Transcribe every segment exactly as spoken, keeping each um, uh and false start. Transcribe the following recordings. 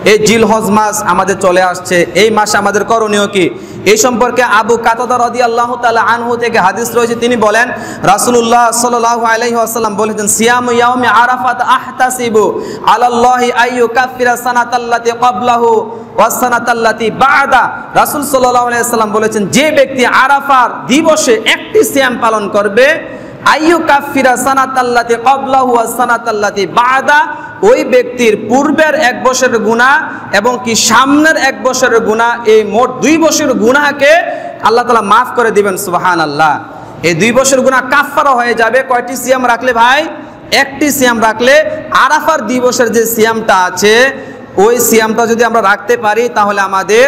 এই জিলহজ মাস আমাদের চলে আসছে, এই মাসে আমাদের করণীয় কি? এই সম্পর্কে আবু কাতাদা রাদিয়াল্লাহু তাআলা আনহু থেকে হাদিস রয়েছে, তিনি বলেন রাসূলুল্লাহ সাল্লাল্লাহু আলাইহি ওয়াসাল্লাম বলেছেন, সিয়ামু ইয়াউমি আরাফাত আহতাসিবু আলাল্লাহি আইয়ুকাফিরা সানাতাল্লাতি ক্বাবলাহু ওয়াস সানাতাল্লাতি বা'দা। রাসূল সাল্লাল্লাহু আলাইহি ওয়াসাল্লাম বলেছেন, যে ব্যক্তি আরাফার দিবসে একটি সিয়াম পালন করবে, আইয়ুকাফিরা সানাতাল্লাতি ক্বাবলাহু ওয়াস সানাতাল্লাতি বা'দা, ওই ব্যক্তির পূর্বের এক বছরের গুনাহ এবং কি সামনের এক বছরের গুনাহ, এই মোট দুই বছরের গুনাহকে আল্লাহ তাআলা মাফ করে দিবেন। সুবহানাল্লাহ। এই দুই বছরের গুনাহ কাফফারা হয়ে যাবে। কয়টি সিয়াম রাখলে ভাই? একটি সিয়াম রাখলে আরাফার দিবসের যে সিয়ামটা আছে, ওই সিয়ামটা যদি আমরা রাখতে পারি, তাহলে আমাদের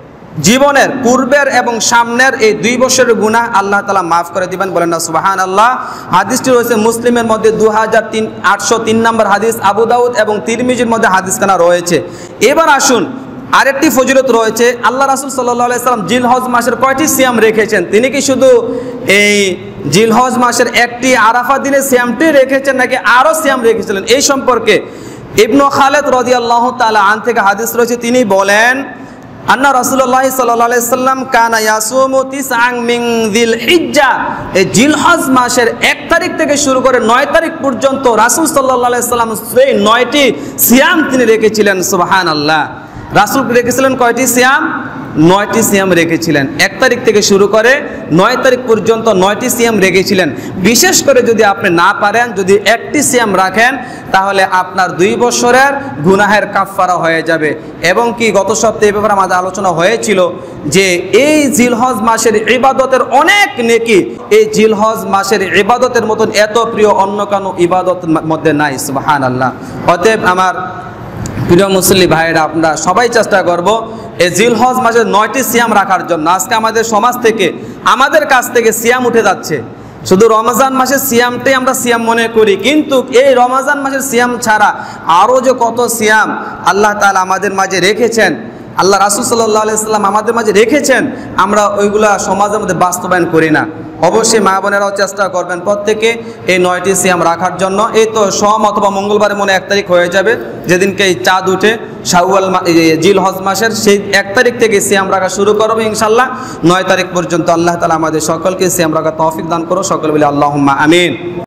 জীবনের পূর্বের এবং সামনের এই দুই বছরের গুনাহ আল্লাহ তাআলা মাফ করে দিবেন। বলেন না সুবহানাল্লাহ। হাদিসটি রয়েছে মুসলিমের মধ্যে দু হাজার তিন আটশো তিন নম্বর হাদিস, আবু দাউদ এবং তিরমিজির মধ্যে হাদিসখানা রয়েছে। এবার আসুন, আরেকটি ফজিলত রয়েছে। আল্লাহ রাসূল সাল্লাল্লাহু আলাইহি সাল্লাম জিলহজ মাসের কয়টি সিয়াম রেখেছেন? তিনি কি শুধু এই জিলহজ মাসের একটি আরাফা দিনের সিয়ামটি রেখেছেন, নাকি আরও সিয়াম রেখেছিলেন? এই সম্পর্কে ইবনু খালেদ রাদিয়াল্লাহু তাআলা আন থেকে হাদিস রয়েছে, তিনি বলেন আন্না রাসূলুল্লাহ সাল্লাল্লাহু আলাইহি সাল্লাম কানা ইয়াসুমু তিসআন মিন যিলহিজ্জা, এই জিলহজ মাসের এক তারিখ থেকে শুরু করে নয় তারিখ পর্যন্ত রাসূল সাল্লাল্লাহু আলাইহি সাল্লাম সেই নয়টি সিয়াম তিনি রেখেছিলেন। সুবহানাল্লাহ। রাসূল রেখেছিলেন কয়টি সিয়াম? নয়টি সিয়াম রেখেছিলেন। এক তারিখ থেকে শুরু করে নয় তারিখ পর্যন্ত নয়টি সিয়াম রেখেছিলেন। বিশেষ করে যদি আপনি না পারেন, যদি একটি সিয়াম রাখেন, তাহলে আপনার দুই বছরের গুনাহের কাফফারা হয়ে যাবে। এবং কি গত সপ্তাহে এই ব্যাপারে আমাদের আলোচনা হয়েছিল যে এই জিলহজ মাসের ইবাদতের অনেক নেকি, এই জিলহজ মাসের ইবাদতের মতন এত প্রিয় অন্য কোনো ইবাদত মধ্যে নাই। সুবহানাল্লাহ। অতএব আমার প্রিয় মুসলিম ভাইয়েরা, আমরা সবাই চেষ্টা করব এই জিলহজ মাসের নয়টি সিয়াম রাখার জন্য। আজকে আমাদের সমাজ থেকে, আমাদের কাছ থেকে সিয়াম উঠে যাচ্ছে। শুধু রমজান মাসের সিয়ামটাই আমরা সিয়াম মনে করি, কিন্তু এই রমজান মাসের সিয়াম ছাড়া আরও যে কত সিয়াম আল্লাহ তাআলা আমাদের মাঝে রেখেছেন, আল্লাহ রাসূল সাল্লাল্লাহু আলাইহি সাল্লাম আমাদের মাঝে রেখেছেন, আমরা ওইগুলা সমাজের মধ্যে বাস্তবায়ন করি না। অবশ্যই মা বোনেরাও চেষ্টা করবেন প্রত্যেকে এই নয়টি সিয়াম রাখার জন্য। এই তো সোম অথবা মঙ্গলবারে মনে এক তারিখ হয়ে যাবে, যেদিনকে এই চাঁদ উঠে শাওয়াল জিলহজ মাসের, সেই এক তারিখ থেকে সিয়াম রাখা শুরু করবো ইনশাল্লাহ নয় তারিখ পর্যন্ত। আল্লাহ তাআলা আমাদের সকলকে সিয়াম রাখা তৌফিক দান করো। সকল বলি আল্লাহুম্মা আমিন।